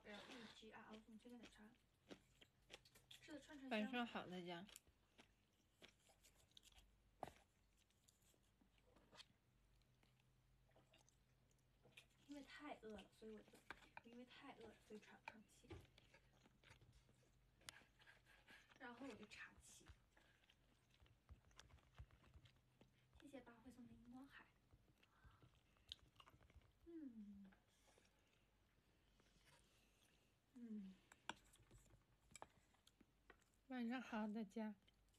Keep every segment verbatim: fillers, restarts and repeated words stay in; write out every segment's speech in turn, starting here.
L E G R O 送的圈圈奶茶，吃的串串香。 晚上好，大家。 因为太饿了，所以我因为太饿了，所以喘不上气，然后我就岔气。谢谢八会送的荧光海。嗯嗯， 晚上好，大家。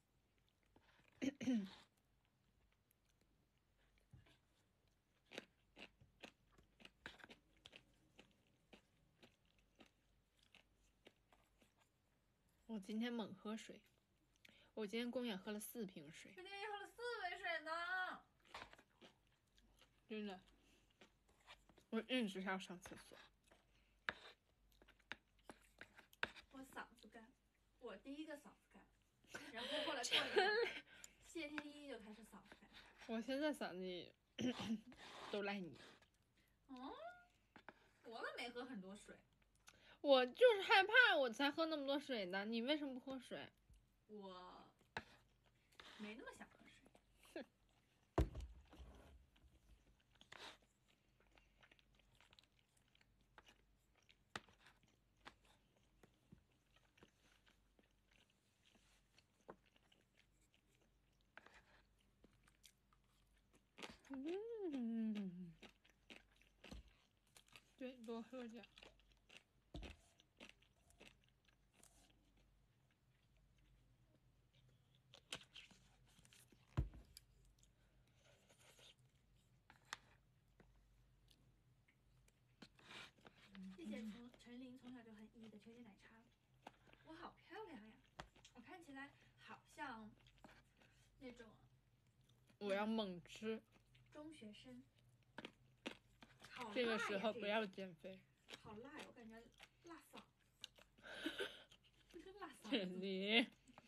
我今天猛喝水，我今天公园喝了四瓶水。 我今天喝了四杯水呢。 真的，我一直要上厕所。 我嗓子干，我第一个嗓子干，然后后来过一会儿，谢天一就开始嗓子干。 我现在嗓子里都赖你。 嗯，我可没喝很多水。 我就是害怕，我才喝那么多水的。你为什么不喝水？ 我没那么想喝水。 嗯，对，多喝点。 谢谢从陈琳从小就很 E 的圈圈奶茶，我好漂亮呀！我看起来好像那种我要猛吃。 中学生。好这个时候这不要减肥。 好辣呀！我感觉辣嗓。辣嗓陈琳。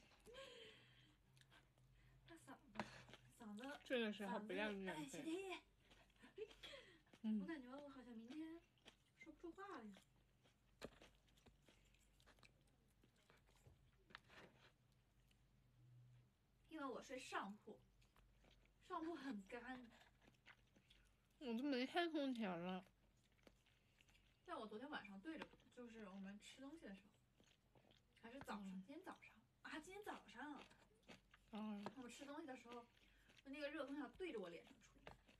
辣嗓子，嗓子。 这个时候不要减哎， 肥。 谢天一。 嗯， 我感觉我好像明天说不出话了呀。因为我睡上铺，上铺很干。 我都没开空调了。 但我昨天晚上对着，就是我们吃东西的时候，还是早上， 嗯、 今天早上啊，今天早上， 嗯， 我们吃东西的时候，那个热空调对着我脸上吹。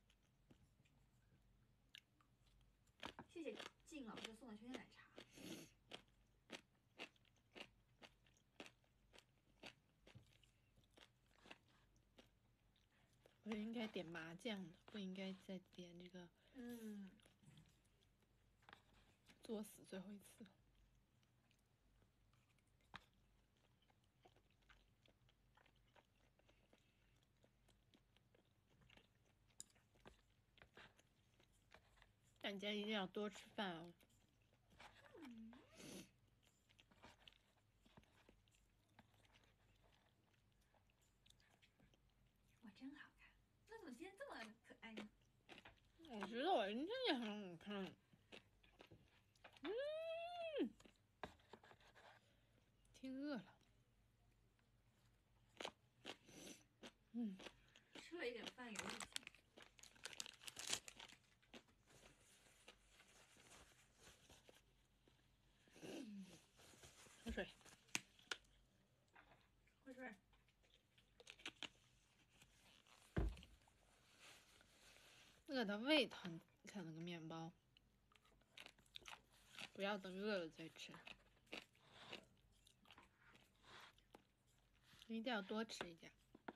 谢谢静老师送的圈圈奶茶。 我应该点麻酱的，不应该再点这个。 嗯。 作死最后一次。大家一定要多吃饭哦。 嗯。我真好看，那怎么今天这么可爱呢？ 我觉得我今天也很好看。嗯，挺饿了。嗯， 吃了一点饭有力气。 喝水。 喝水。 饿到胃疼才能个面包，不要等饿了再吃。一定要多吃一点。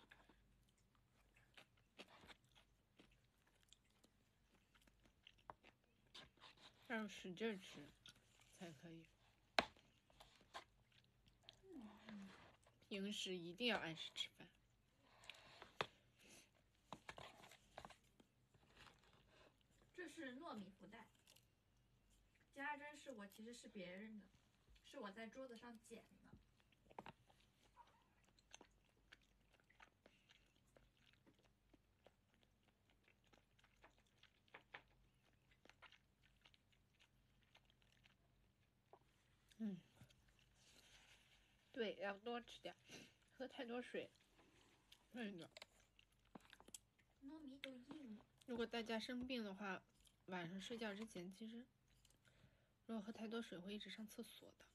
要使劲吃才可以。平时一定要按时吃饭。 这是糯米福袋，夹针是我其实是别人的，是我在桌子上捡的。 水要多吃点，喝太多水，那个。 糯米都硬了。 如果大家生病的话，晚上睡觉之前，其实如果喝太多水会一直上厕所的。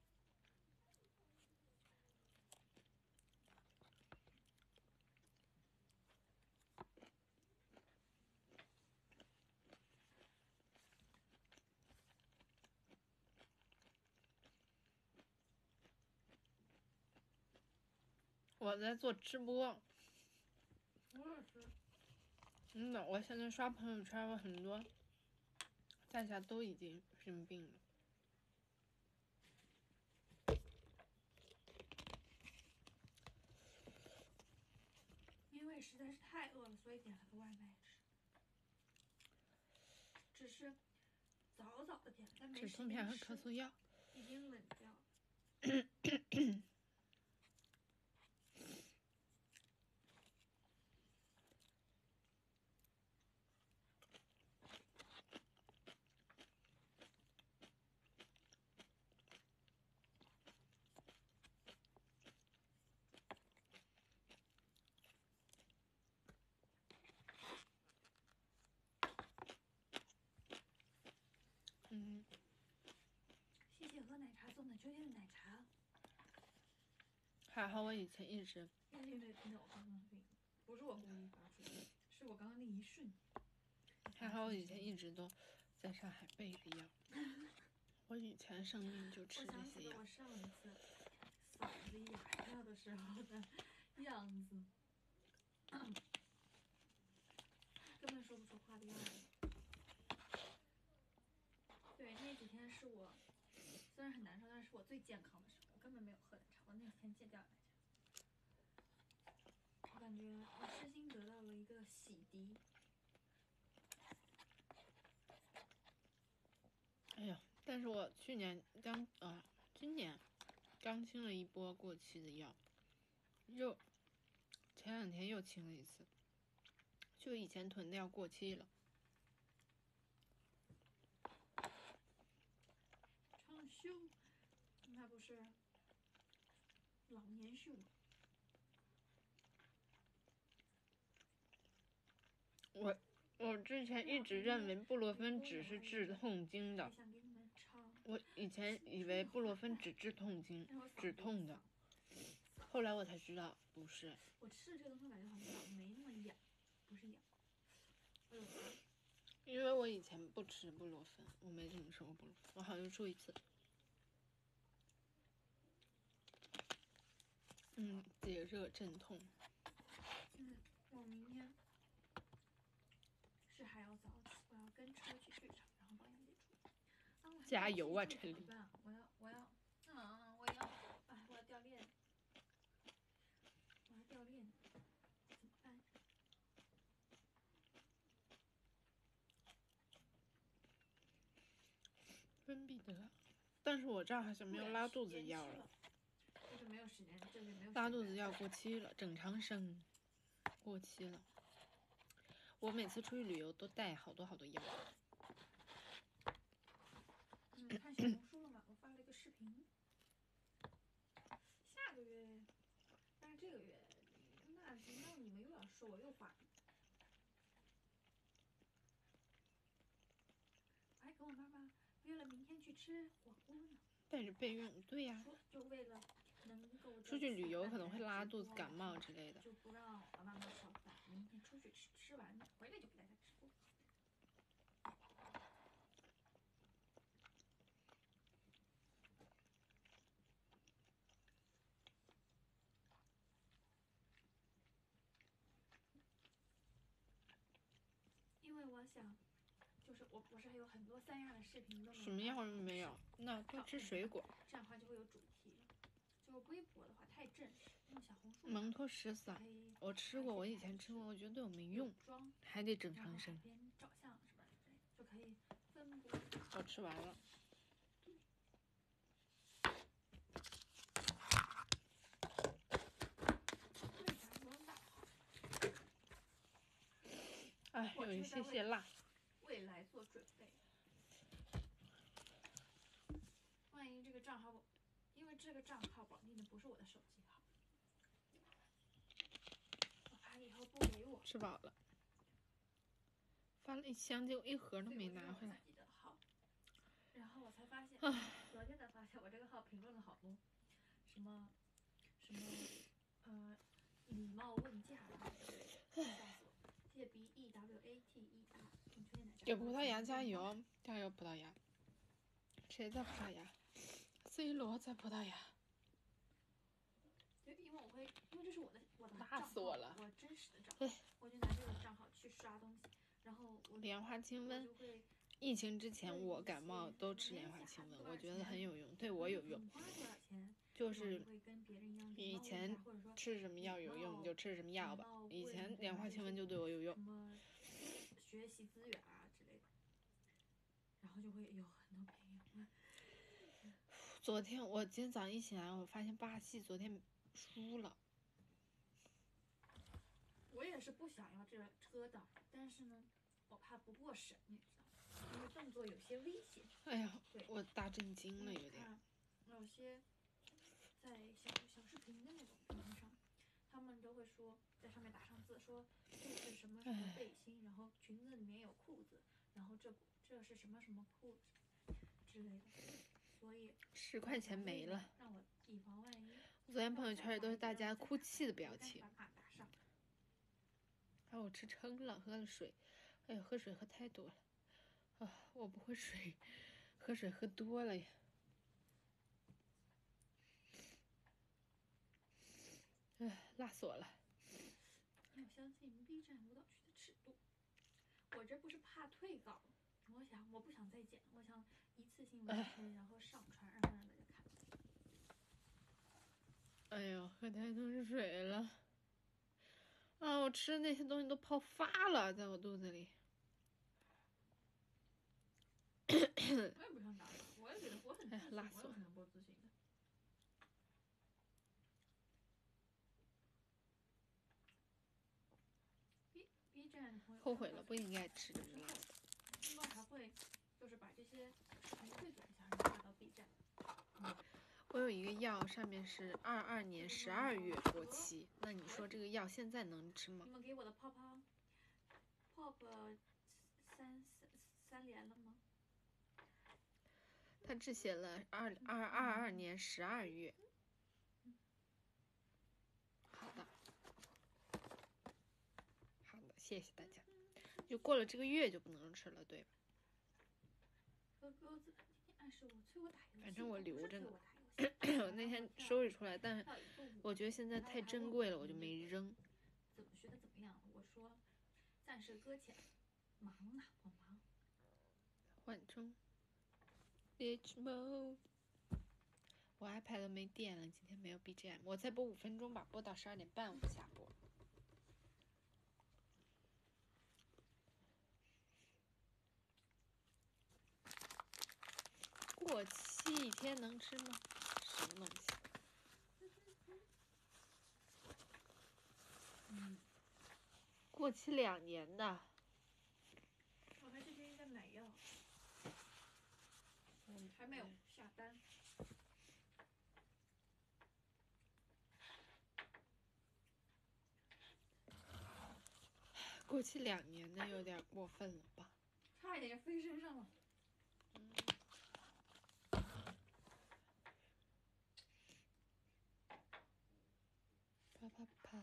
我在做直播， 我也是。 真的，我现在刷朋友圈，我很多大家都已经生病了。 因为实在是太饿了，所以点了个外卖吃。只是早早的点，但没止时间痛片和吃咳嗽药。 已经冷掉了。 嗯， 谢谢喝奶茶送的秋天的奶茶。 还好我以前一直， 因为有没有听到我刚刚的声音？不是我故意发出的，是我刚刚那一瞬。 还好我以前一直都在上海备着药。我以前生病就吃这些药。 我想起了我上一次嗓子哑掉的时候的样子，根本说不出话的样子。对，那几天是我虽然很难受，但是我最健康的时候，我根本没有喝奶茶，我那天戒掉奶茶。我感觉我身心得到了一个洗涤。 哎呀，但是我去年刚啊，今年刚清了一波过期的药，又前两天又清了一次，就以前囤的药过期了。 长寿，那不是老年秀吗？ 我我之前一直认为布洛芬只是治痛经的，我以前以为布洛芬只治痛经、止痛的，后来我才知道不是。 我吃了这个东西，感觉好像嗓子没那么痒，不是痒。 因为我以前不吃布洛芬，我没怎么吃过布洛芬，我好像就吃过一次。嗯，解热镇痛。 嗯，我明天是还要早起，我要跟车去剧场，然后帮杨姐出。啊，我加油啊，陈琳！ 我要，我要，嗯，我要，哎，我要掉链子，我要掉链子，怎么办？ 芬必得，但是我这儿好像没有拉肚子药了。 就是没有时间，就是没有。 拉肚子药过期了，整长生过期了。我每次出去旅游都带好多好多药。 嗯，看小红书了吗？我发了一个视频。下个月，但是这个月，那那你们又要说我又发。我还跟我妈妈约了明天去吃火锅呢。 带着备用，对呀、 啊。就为了能够出去旅游可能会拉肚子、感冒之类的。 就不让我妈妈烧饭，明天出去吃，吃完回来就给大家吃锅。因为我想，就是我不是还有很多三亚的视频都没有。 什么样没有？那多吃水果。 这样的话就会有主题了。就微博的话太正式，用小红书。 蒙脱石散，我吃过，我以前吃过，我觉得对我没用，还得整长生。 照相什么之类的就可以分布。 我吃完了。哎，有一些些辣。 未来做准备。万一这个账号因为这个账号绑定的不是我的手机号，我怕以后不给我。 吃饱了，发了一箱，就一盒都没拿回来。 然后我才发现，昨天才发现我这个号评论了好多，什么什么呃礼貌问价啊之类的，笑死我！谢谢 B E W A T E R， 给葡萄牙加油，加油葡萄牙！谁在葡萄牙 ？C 罗在葡萄牙。 对，因为我会，因为这是我的我的账辣死我了， 我真实的账号，我就拿这个账号去刷东西，然后我莲花清瘟。疫情之前我感冒都吃莲花清瘟，我觉得很有用，对我有用。就是以前吃什么药有用你就吃什么药吧，以前莲花清瘟就对我有用。 什么学习资源啊之类的，然后就会有很多朋友。 昨天我今天早上一起来，我发现巴西昨天输了。 我也是不想要这个车的，但是呢，我怕不过审，你知道吗？因为动作有些危险。 哎呀，我大震惊了，有点。 有些在小小视频的那种平台上，他们都会说在上面打上字，说这是什么什么背心，然后裙子里面有裤子，然后这这是什么什么裤子之类的，所以十块钱没了。 让我以防万一。 昨天朋友圈里都是大家哭泣的表情。哎，我吃撑了，喝了水。哎呦，喝水喝太多了。啊，我不会水，喝水喝多了呀。哎，辣死我了。 要相信 B 站舞蹈区的尺度。我这不是怕退稿，我想我不想再剪，我想一次性完成，然后上传，然后让大家看。 哎呦，喝太多水了。啊，我吃的那些东西都泡发了，在我肚子里。 我也不想打扰，我也觉得我很自信， 辣死我了。 我有什么不自信的？B B 站的朋友后悔了，不应该吃这个辣的。 另外还会就是把这些视频汇总一下，然后发到 B 站。 嗯，我有一个药，上面是二二年十二月过期，那你说这个药现在能吃吗？ 你们给我的泡泡 pop 三三三连了吗？ 他只写了二二二二年十二月。好的，好的，谢谢大家。就过了这个月就不能吃了，对吧？反正我留着呢。我那天收拾出来，但是我觉得现在太珍贵了，我就没扔。 怎么学的怎么样？我说暂时搁浅，忙呢，我忙。 缓冲。Beach mode。我 iPad 没电了，今天没有 B G M， 我再播五分钟吧，播到十二点半我就下播。过期一天能吃吗？什么东西？ 嗯， 过期两年的。 我还这边应该买药，嗯，还没有下单。 过期两年的有点过分了吧？ 差一点就飞身上了。 嗯。啪啪啪。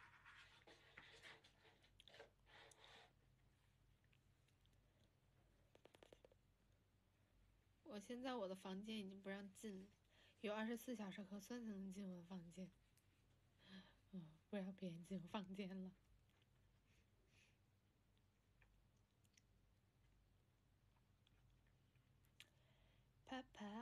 我现在我的房间已经不让进了，有二十四小时核酸才能进我的房间。嗯，不让别人进我房间了。啪啪。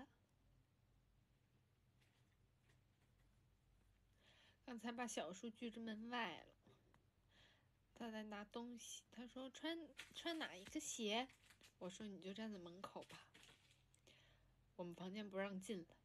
刚才把小树拒之门外了。他在拿东西，他说穿穿哪一个鞋？我说你就站在门口吧，我们房间不让进了。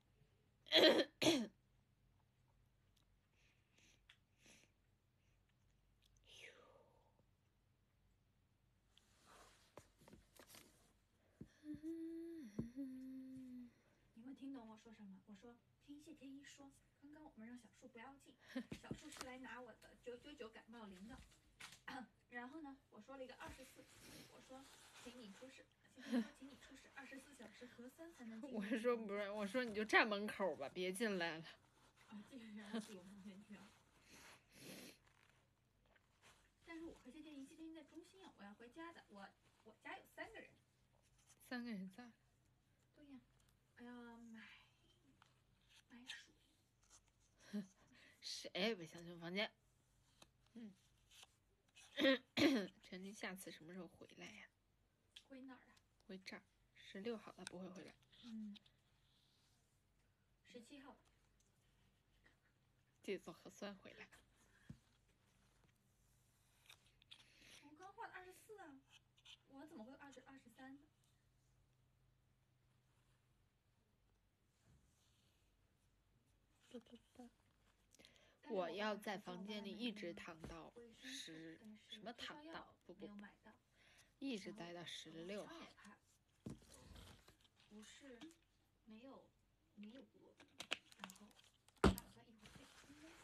你们会听懂我说什么。我说听谢天一说，刚刚我们让小树不要进，小树是来拿我的九九九感冒灵的。然后呢，我说了一个二十四，我说请你出示，谢天一说请你出示二十四小时核酸才能进。 我说不是，我说你就站门口吧，别进来了。 啊，这个让我自己往前去啊。但是我和谢天一，谢天一在中心啊，我要回家的。我我家有三个人。 三个人在。 对呀，我要买买水。 谁也别相信房间。嗯。陈琳下次什么时候回来呀？ 回哪儿啊？ 回这儿。十六号他不会回来。 嗯。十七号。 自己做核酸回来。 我刚画的二十四啊，我怎么会二十二十三呢？ 我要在房间里一直躺到十什么躺到不不，一直待到十六号。 不是没有没有过，然后打算一会儿再清理。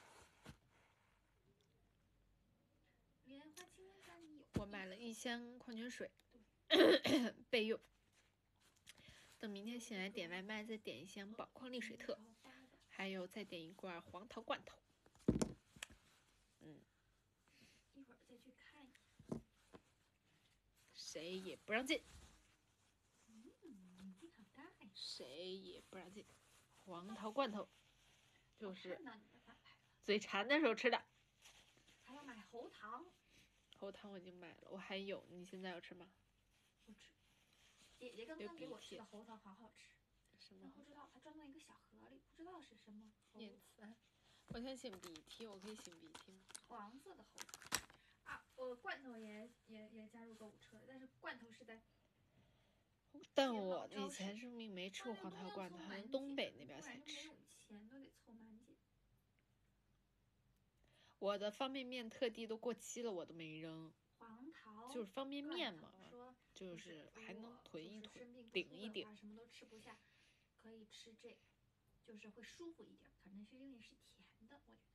莲花清瘟家里有。 我买了一箱矿泉水，备用。等明天醒来点外卖，再点一箱宝矿力水特，还有再点一罐黄桃罐头。嗯。 一会儿再去看一下。 谁也不让进。 嗯，眼睛好大呀。 谁也不让进。黄桃罐头，就是看到你的反派了。 嘴馋的时候吃的。 还要买喉糖。 喉糖我已经买了，我还有，你现在要吃吗？ 不吃。姐姐刚刚给我吃的喉糖好好吃。 什么？ 不知道，它装在一个小盒里，不知道是什么。 念慈，我想擤鼻涕，我可以擤鼻涕吗？ 黄色的喉糖。啊，我罐头也也也加入购物车，但是罐头是在。 但我以前生命没吃过黄桃罐头，好像东北那边才吃。 钱都得凑满减。 我的方便面特地都过期了，我都没扔。 黄桃就是方便面嘛，就是还能囤一囤，顶一顶。 什么都吃不下，可以吃这个，就是会舒服一点，可能是因为是甜的，我觉得。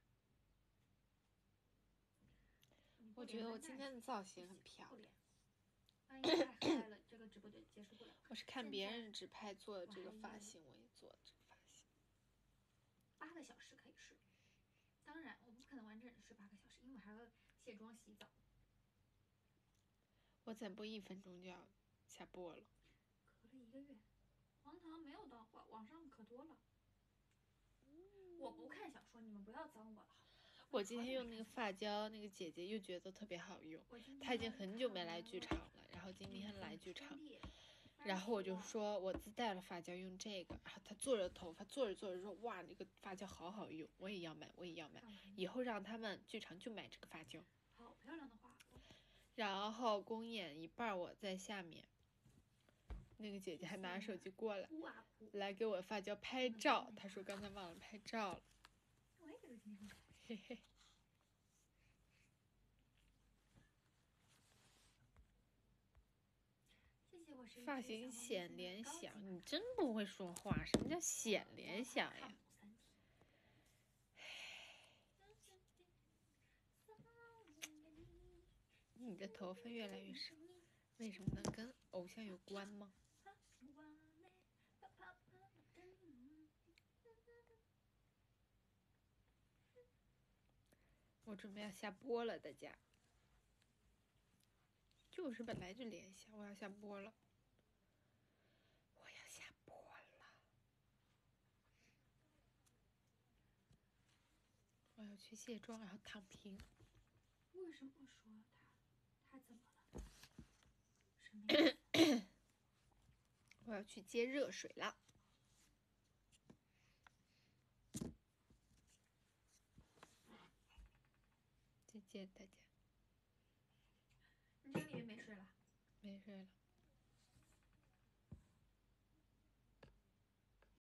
我觉得我今天的造型很漂亮。 万一太嗨了，这个直播就结束不了。 我是看别人直拍做的这个发型，我也做的这个发型。 八个小时可以睡，当然我不可能完整的睡八个小时，因为我还要卸妆洗澡。 我再播一分钟就要下播了。 隔了一个月，黄桃没有到网网上可多了。我不看小说，你们不要脏我了。 我今天用那个发胶，那个姐姐又觉得特别好用。她已经很久没来剧场了，然后今天来剧场，然后我就说我自带了发胶用这个，然后她做着头发，做着做着说哇，这个发胶好好用，我也要买，我也要买，以后让他们剧场就买这个发胶。 好漂亮的画。 然后公演一半我在下面，那个姐姐还拿手机过来，来给我发胶拍照。她说刚才忘了拍照了。 我也觉得今天很开心。嘿嘿。 谢谢我是发型显联想，你真不会说话，什么叫显联想呀？你的头发越来越少，为什么呢？跟偶像有关吗？我准备要下播了，大家。就是本来就联想，我要下播了，我要下播了，我要去卸妆，然后躺平。 为什么说他？他怎么了？什么意思？ 我要去接热水了。再见，大家。 你这里面没水了？ 没水了。